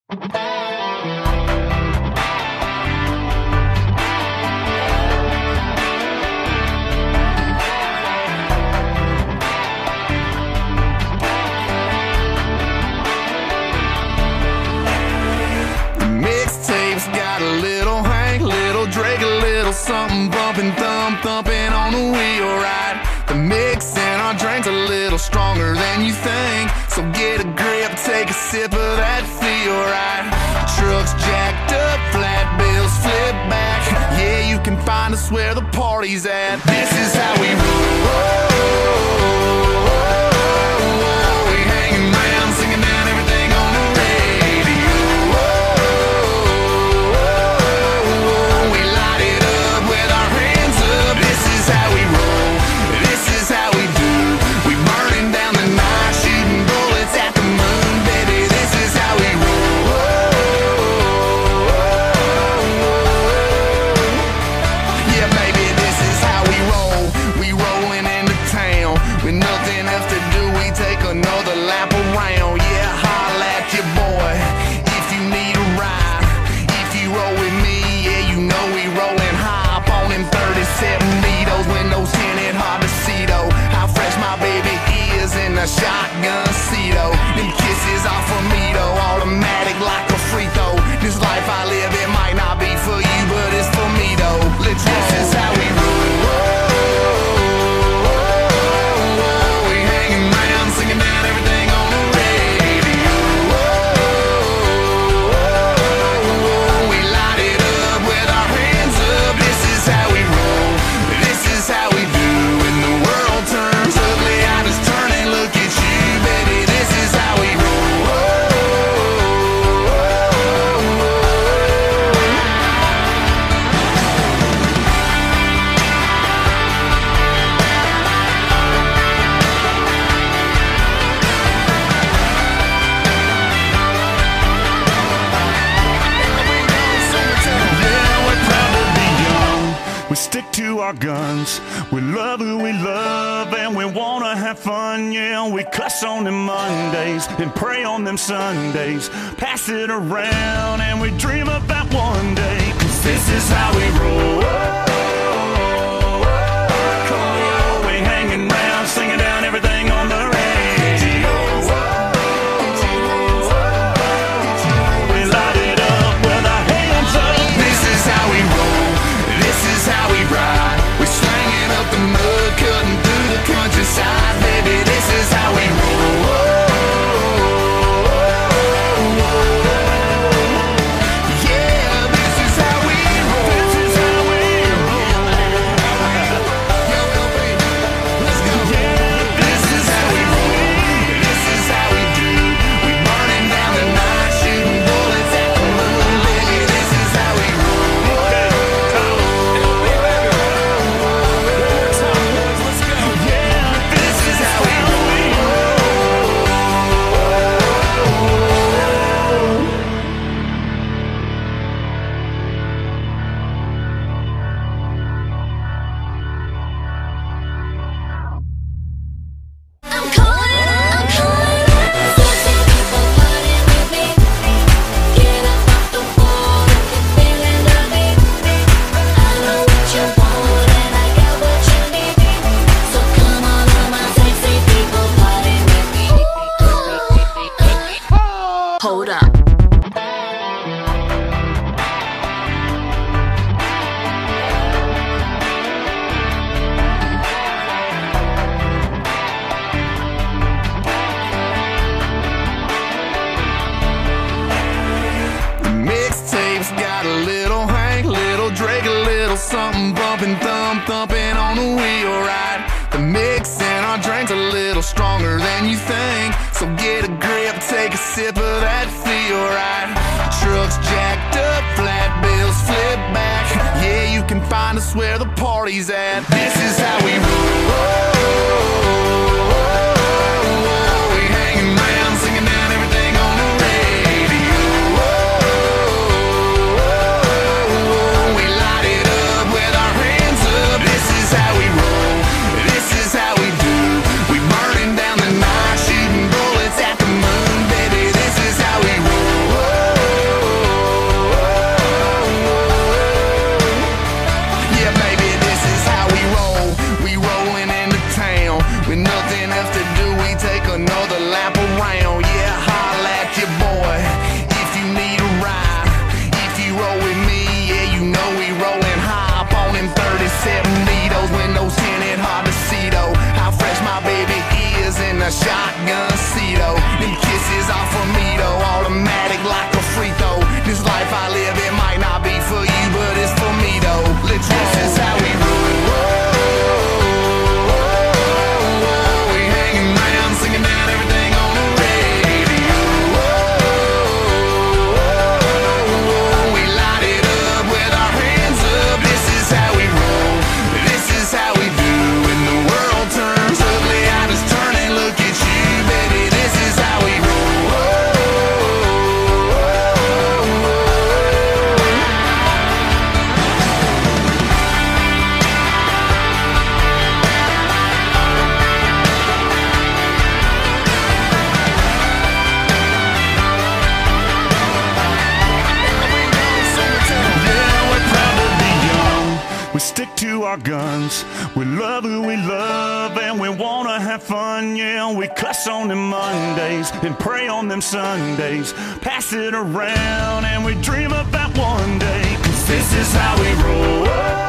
Mixtapes got a little Hank, little Drake, a little something bumping, thumping on the wheel, right? The mix in our drink's a little stronger than you think, so get a grip, take a sip of that feel, right? Trucks jacked up, flat bills flip back. Yeah, you can find us where the party's at. This is how we roll. We hanging around, singing down everything on the radio. We light it up with our hands up. This is how we roll. This is how we do. We burning down the night, shooting bullets at the moon, baby. This is how we roll. Yeah, baby, this is how we roll. We rolling into town with nothing else to do. We take another lap around. Yeah, holla at your boy if you need a ride. If you roll with me, yeah, you know we rolling high up on them 37 needles. Windows tinted, hard to see though how fresh my baby is in a shotgun seat. Oh, them kisses off of me though, automatic like a free throw. This life I live, it might not be for you, but it's for me though. Let's roll. This is how we roll. We hanging around, singing down everything on the radio. We light it up with our hands up. This is how we roll. This is how we do. When the world turns ugly, I just turn and look at you, baby. This is how we roll. Yeah, we're proud to be young. We stick to our guns. We love who we love and we wanna have fun. Yeah, we cuss on them Mondays and pray on them Sundays. Pass it around and we dream about one day. 'Cause this is how we roll. We hanging around, singing down everything on the radio. We light it up with our hands up. This is how we roll. This is how we ride. We're slanging up the mud, cutting through the countryside, baby. This is how we roll. Yeah, this is how we roll. This is how we roll. Yo, LB, let's go. Yeah, this is how we roll. This is how we do. We burning down the night, shooting bullets at the moon, baby. This is how we roll. Yeah, this is how we roll. I'm calling. Sexy people party with me. Get up off the floor if you're feeling dirty. I know what you want and I got what you need. So come on, all my sexy people party with me. Hold up. Mixtapes got a little Hank, little Drake, a little something bumping, thumping on the wheel, right? The mix in our drink's a little stronger than you think, so get a grip, take a sip of that feel, right? Trucks jacked up, flat bills flip back. Yeah, you can find us where the party's at. This is how we roll. We hanging around, singing down everything on the radio. We light it up with our hands up. This is how we roll. This is how we do. We burning down the night, shooting bullets at the moon, baby. This is how we roll. a shotgun Cedo. Them kisses off of me though, automatic like a free throw. This life I live, it might not be for you, but it's for me though. Let's roll. This is how we roll. We hanging round, singing down everything on the radio. We light it up with our hands up. This is how we roll. This is how we do. When the world turns ugly, I just turn and look at you, baby. This is how we roll. We stick to our guns, we love who we love, and we wanna have fun, yeah. We cuss on them Mondays and pray on them Sundays, pass it around and we dream about one day, 'cause this is how we roll.